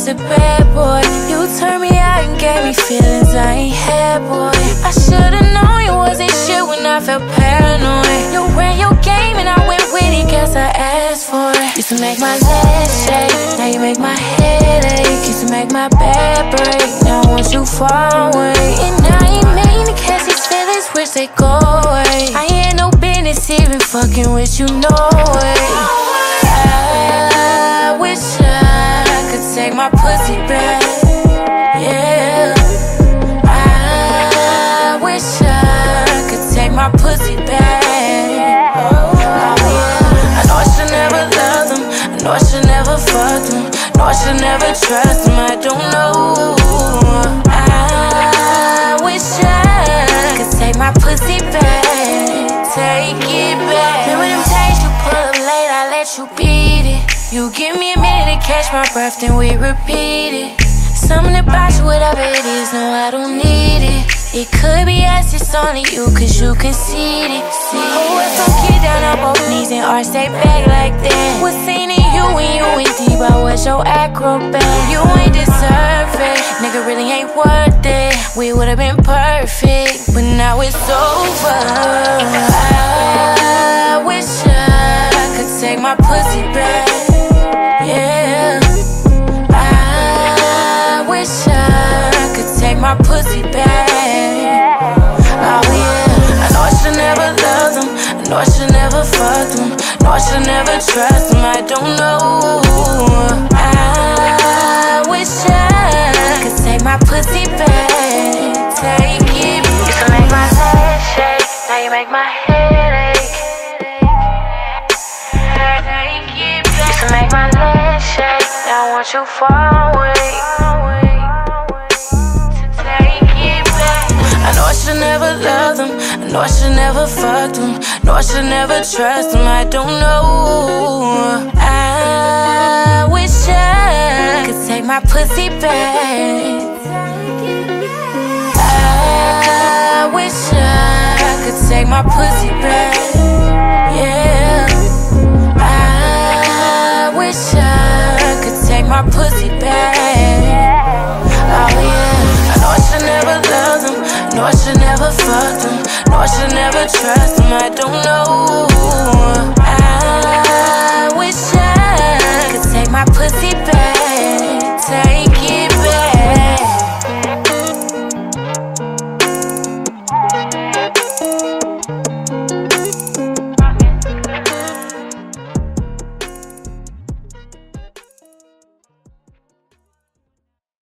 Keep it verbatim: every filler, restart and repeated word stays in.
was a bad boy. You turned me out and gave me feelings I ain't had, boy. I should've known you wasn't shit when I felt paranoid. You ran your game and I went with it, guess I asked for it. Used to make my legs shake, now you make my head ache. Used to make my bed break, now I want you far away. And I ain't mean to catch these feelings, wish they go away. I ain't no business even fucking with you, no way. I wish I could take my pussy back, yeah. I wish I could take my pussy back, oh yeah. I know I should never love them, I know I should never fuck them, know I should never trust them, I don't know. I wish I could take my pussy back, take it back. Remember them days you pull up late, I let you beat it. You give me a minute to catch my breath, then we repeat it. Something about you, whatever it is, no, I don't need it. It could be us, it's only you, cause you concede it. Oh, if I get down on both knees and arch stay back like that. What's seen in you when you ain't deep, I was your acrobat. You ain't deserve it, nigga really ain't worth it. We would've been perfect, but now it's over. I wish I could take my pussy back, yeah. I wish I could take my pussy back, oh yeah. I know I should never love them, I know I should never fuck them, know I should never trust them, I don't know. I wish I could take my pussy back, take it back. Used to make my head shake, now you make my head ache. Take it back. Used to make my legs shake, now I want you far away. I should never love them, I know I should never fuck them, know I should never trust them, I don't know. I wish I could take my pussy back. I wish I could take my pussy back, yeah. I wish I could take my pussy back, oh yeah. I know I should never love them, know I should never fuck them, know I should never trust them, I don't know. I wish I could take my pussy back.